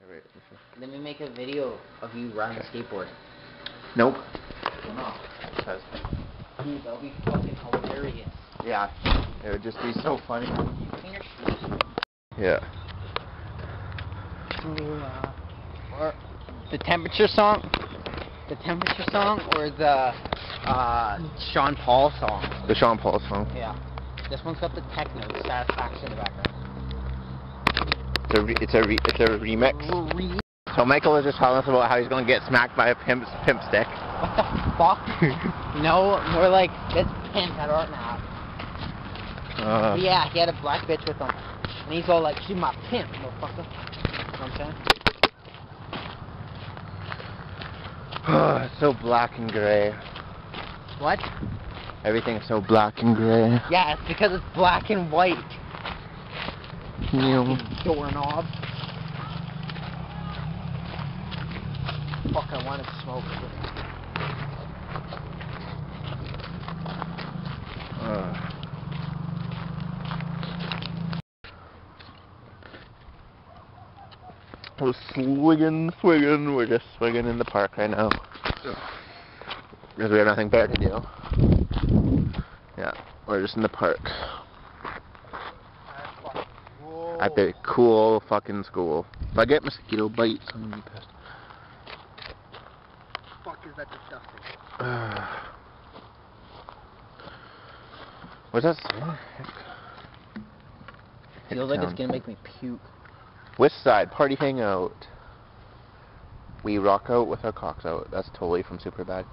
Let me make a video of you riding a skateboard. Nope. No. Dude, that'll be fucking hilarious. Yeah. It would just be so funny. Clean your shoes. Yeah. Or the temperature song? The temperature song or the Sean Paul song? The Sean Paul song. Yeah. This one's got the techno, the satisfaction in the background. It's a remix. So Michael was just telling us about how he's going to get smacked by a pimp stick. What the fuck? No, more like this pimp at Art now. Yeah, he had a black bitch with him. And he's all like, she's my pimp, motherfucker. You know what I'm saying? It's so black and gray. What? Everything's so black and gray. Yeah, it's because it's black and white. Yeah. Doorknob. Fuck, I want to smoke. We're swigging. We're just swigging in the park right now. Because we have nothing better to do. Yeah, we're just in the park. At the cool fucking school. If I get mosquito bites, I'm gonna be pissed. Fuck, is that disgusting? What's that? Feels like it's gonna make me puke. West Side Party Hangout. We rock out with our cocks out. That's totally from Superbad.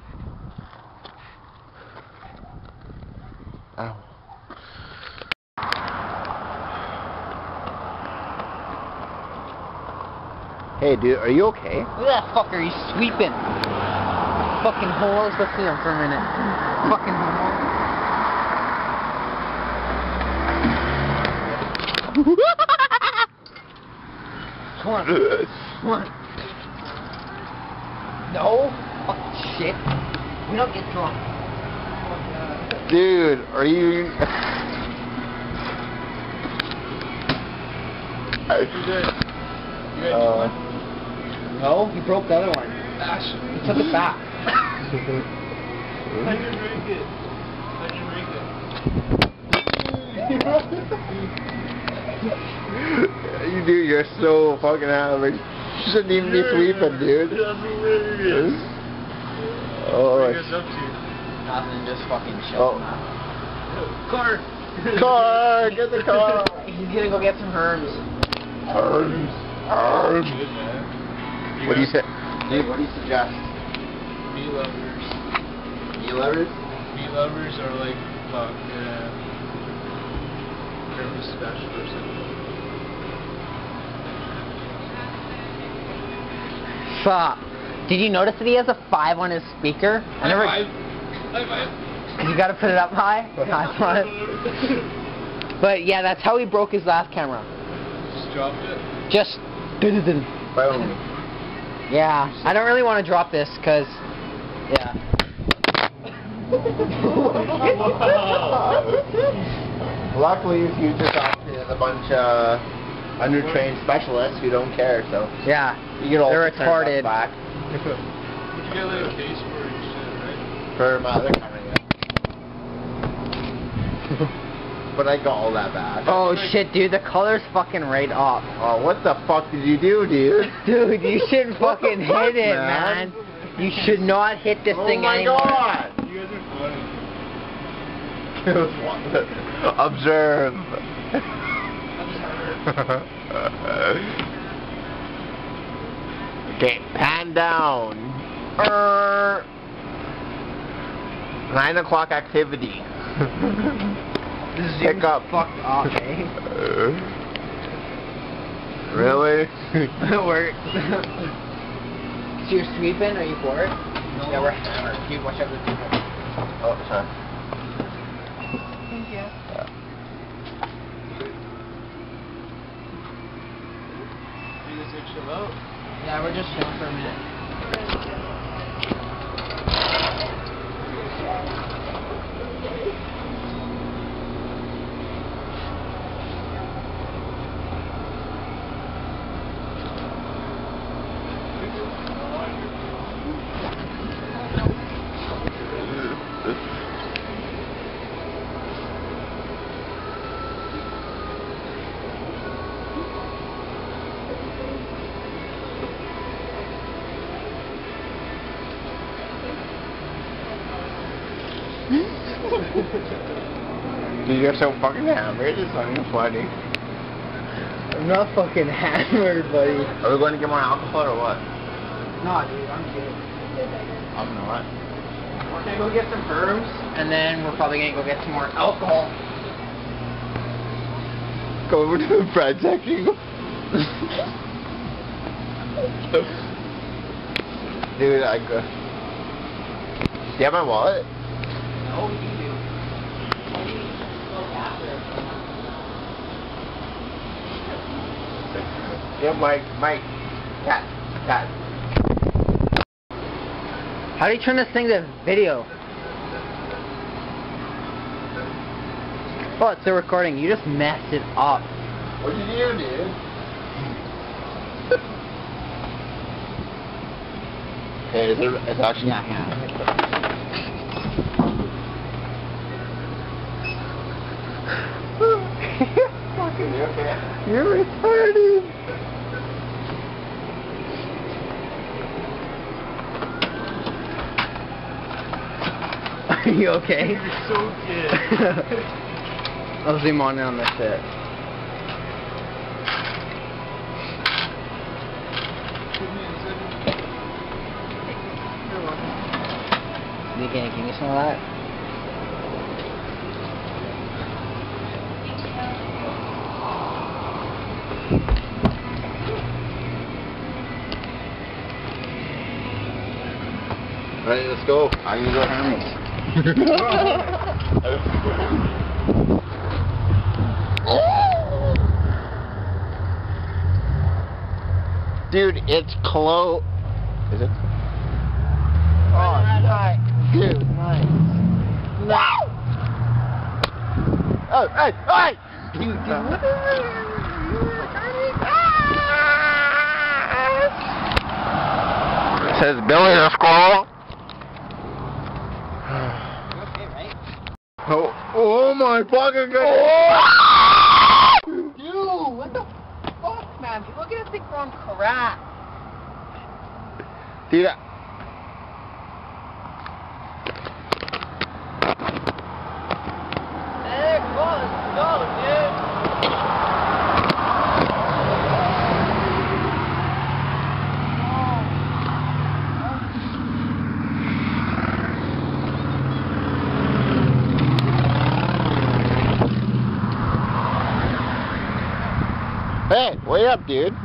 Ow. Hey dude, are you okay? Look at that fucker, he's sweeping. Fucking holes, let's see him for a minute. Fucking holes. Come on. Come on. No. Fucking shit. We don't get drunk. Dude, are you... No, he broke the other one. He took it back. How'd you break it? How'd you break it? You dude, you're so fucking average. You shouldn't even be sweeping, dude. That's hilarious. Oh, What are you guys up to? Nothing, just fucking chilling. Car! Car! Get the car! He's gonna go get some herbs. Herbs. Herbs. Good, man. What do you say? Dude, what do you suggest? Meat lovers. Meat lovers? Meat lovers are like, fuck, Christmas special or something. Fuck. Did you notice that he has a 5 on his speaker? High five. You gotta put it up high? High five. But yeah, that's how he broke his last camera. Just dropped it. Just... Boom. Yeah, I don't really want to drop this, cause... Yeah. Luckily, you just opted a bunch of undertrained specialists who don't care, so... Yeah, You get all they're retarded. back. But you get like a case for it and shit, right? For my other camera, yeah. But I got all that back. Oh shit, dude, the color's fucking right off. Oh, what the fuck did you do, dude? Dude, you shouldn't fucking hit it, man. You should not hit this thing anymore. Oh my god! You guys are funny. Observe. Okay, pan down. 9 o'clock activity. Pick up. Fucked off, eh? Really? It works. So you're sweeping? Are you bored? No. Yeah, we're hammered. Dude, watch out for the people. Oh, sorry. Thank you. You guys are chill out? Yeah, we're just chilling for a minute. Dude, you're so fucking hammered. It's not even funny. I'm not fucking hammered, buddy. Are we going to get more alcohol or what? No, dude, I'm good. I'm not. We're gonna go get some herbs, and then we're probably gonna go get some more alcohol. Go over to the bread section. Dude, I go. Do you have my wallet? No, you do. Yeah, Mike. Cat. How do you turn this thing to video? Oh, it's still recording. You just messed it up. What'd you do, dude? Hey, it's actually... Yeah. Fucking you okay? You're retarded. Are you okay? You're so good. I'll zoom on in on this shit. You gonna give me some of that? Alright, let's go. I'm gonna go Hermes. Dude, it's close. Is it? Oh, nice. Dude, nice. Wow. Oh, hey! Dude, what the It says Billy the Squirrel. Okay, right? Oh my fucking god! Dude, what the fuck, man? People are gonna think we're on crack. Dude, There goes, go, dude. hey, wait up, dude.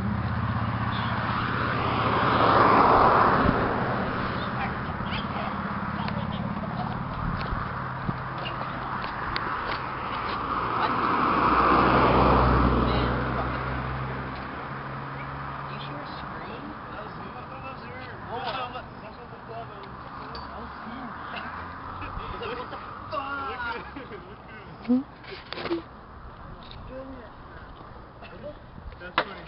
That's funny.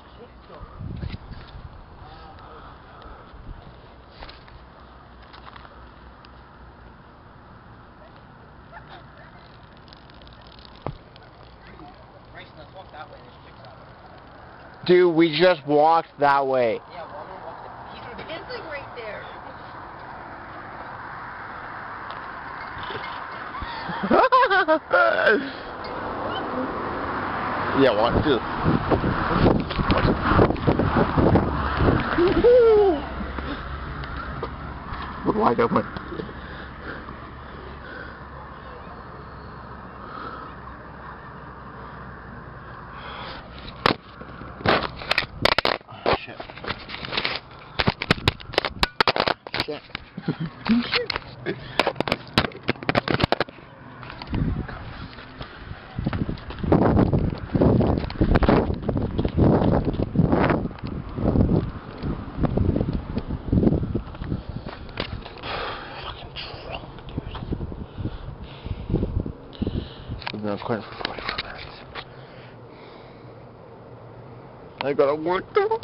Let's walk that way. There's chicks out there. Dude, we just walked that way. Yeah, well, I'm gonna walk the... He's dancing right there. Yeah, 1, 2. Wide open. Shit. No, of course, for 45 minutes. I gotta work though.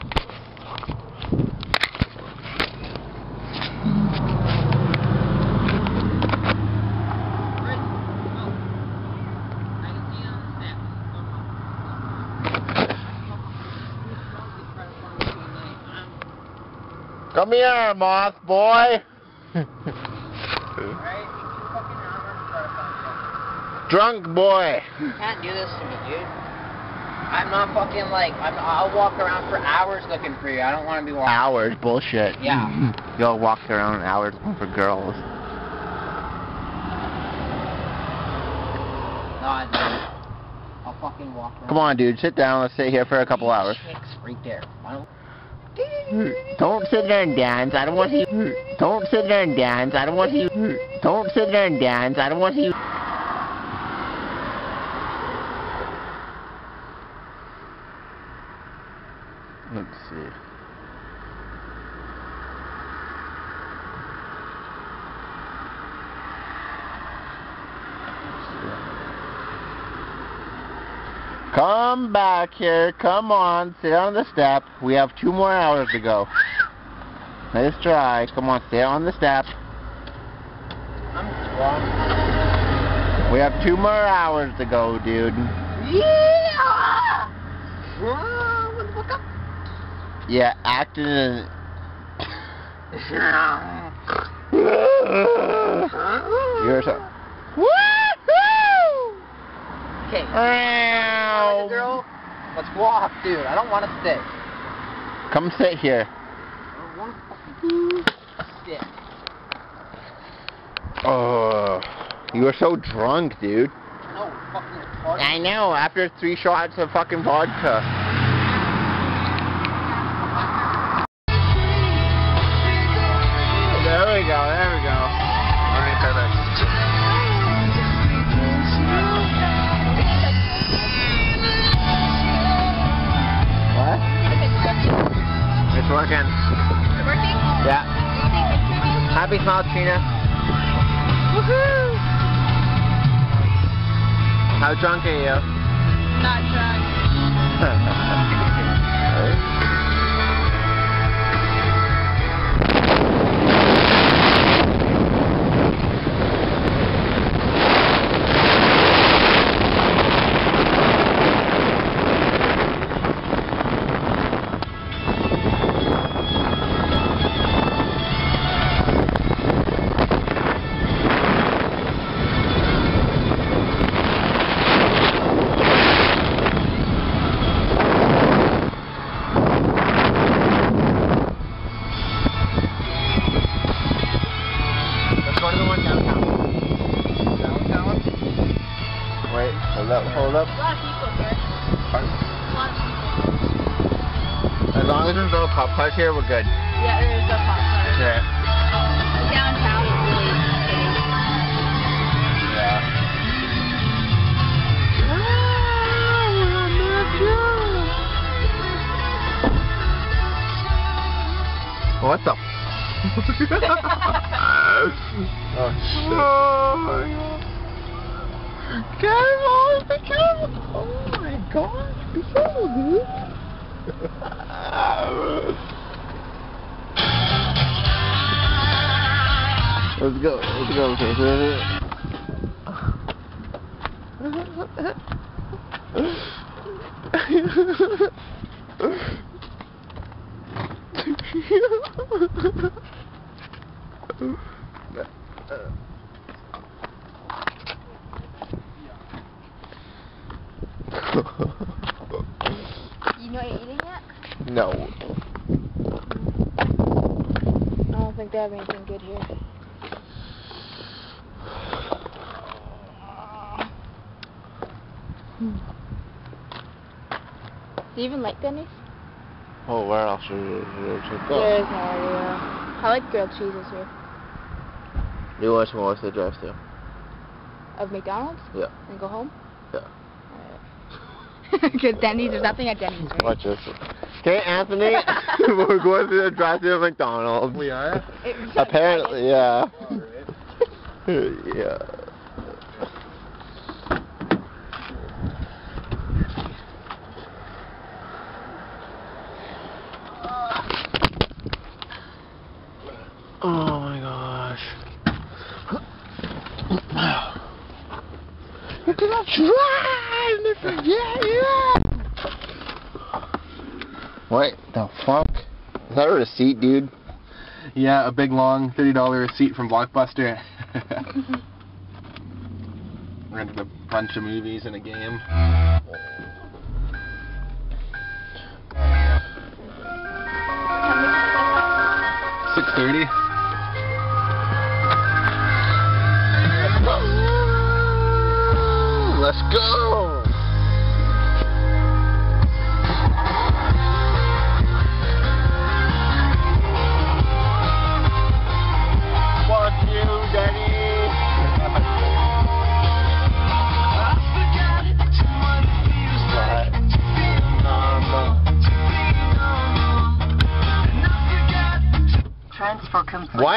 Come here, moth boy. Alright, you fucking hammer. Drunk boy. You can't do this to me, dude. I'm not fucking like, I'll walk around for hours looking for you. I don't want to be walking. Hours, bullshit. Yeah. Y'all walk around hours looking for girls. No, I don't. I'll fucking walk around. Come on, dude, sit down. Let's sit here for a couple hours. Chicks right there. Don't sit there and dance. I don't want you. Don't sit there and dance. I don't want you. Don't sit there and dance. I don't want you. Let's see. Come back here. Come on. Sit on the step. We have 2 more hours to go. Nice try. Come on. Stay on the step. I'm drunk. We have 2 more hours to go, dude. Yeah! What the fuck up? Yeah, acting in... You're so... Woo-hoo! Okay. Ow. Girl, let's walk, dude. I don't want to sit. Come sit here. I don't want to sit. Oh, you are so drunk, dude. No, fucking retarded. I know, after 3 shots of fucking vodka. There we go, there we go. Alright, perfect. What? It's working. It's working? Yeah. Happy smile, Trina. Woohoo! How drunk are you? Not drunk. Wait, hold up, hold up. A lot of people here. Pardon? A lot of people. As long as there's no cop cars here, we're good. Yeah, there's a pop cart. Yeah. Downtown is really shitty. Yeah. What the? Oh shit. Careful, be careful. Oh my gosh, be careful, dude. Let's go, You know what you're eating yet? No. I don't think they have anything good here. Do you even like Denny's? Oh, where else should we go? There's no idea. I like grilled cheeses here. Do you want to watch the drive-thru? Of McDonald's? Yeah. And go home? Yeah. Because Denny's, there's nothing at Denny's, right? Watch this. Okay, Anthony, we're going to the drive-thru at McDonald's. We are? Apparently, yeah. Alright. Yeah. Oh my gosh. You're gonna try to forget you. What the fuck? Is that a receipt, dude? Yeah, a big long $30 receipt from Blockbuster. Rented a bunch of movies and a game. $6:30. Let's go! Fuck you, Daddy! Transfer complete. What?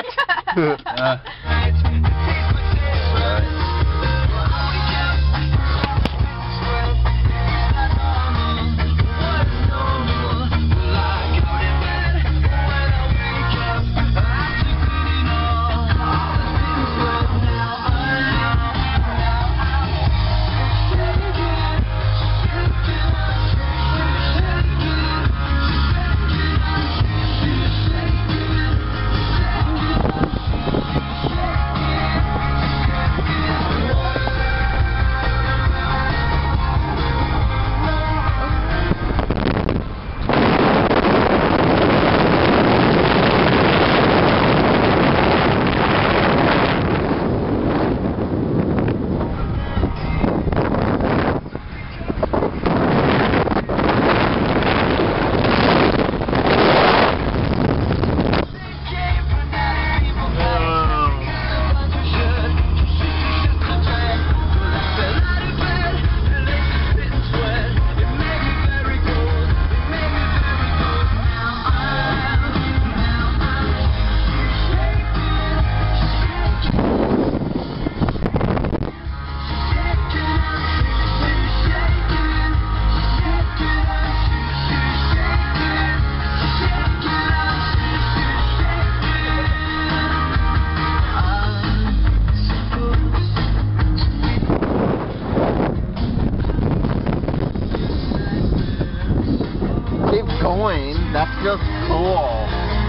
Keep going. That's just cool.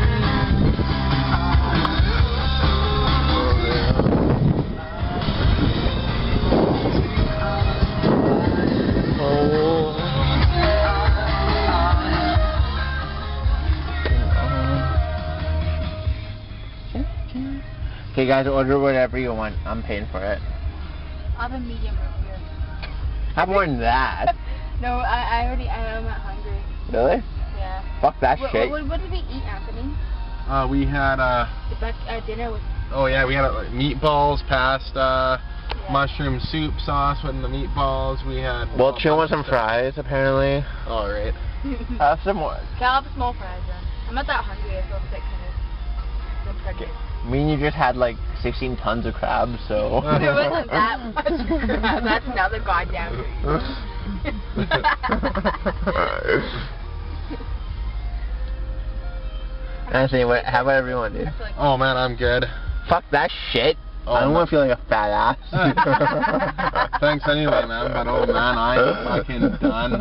Okay, guys, order whatever you want. I'm paying for it. I'll have a medium root beer. Have more than that. No, I'm not hungry. Really? Yeah. Fuck that shit. What did we eat, Anthony? We had Dinner with. oh yeah, we had meatballs, pasta, Yeah. mushroom soup sauce with the meatballs. We had. Well, chill with some fries, apparently. All right. Have some more. Okay, I'll have small fries then. I'm not that hungry. I feel sick kind of. Okay. I mean, you just had like 16 tons of crabs, so. It wasn't that much crab. That's another goddamn reason. Anthony, have whatever you want, dude. Oh man, I'm good. Fuck that shit. Oh, I don't man. want to feel like a fat ass. Thanks anyway, man. But oh man, I'm fucking done.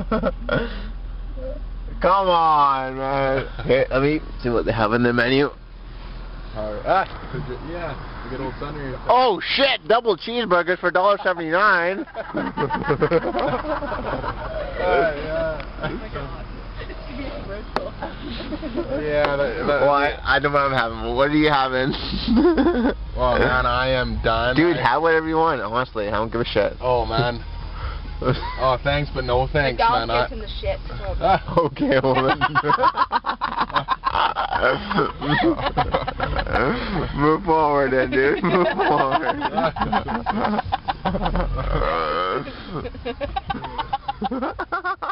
Come on, man. Here, let me see what they have in the menu. Yeah, the good old Sunray. Oh shit! Double cheeseburgers for $1.79. Yeah. Well, I don't know what I'm having. What are you having? Oh man, I am done. Dude, have whatever you want. Honestly, I don't give a shit. Oh man. Oh, thanks, but no thanks, man. McDonald's gets in the shit. So. Okay, well then. Move forward then, dude. Move forward.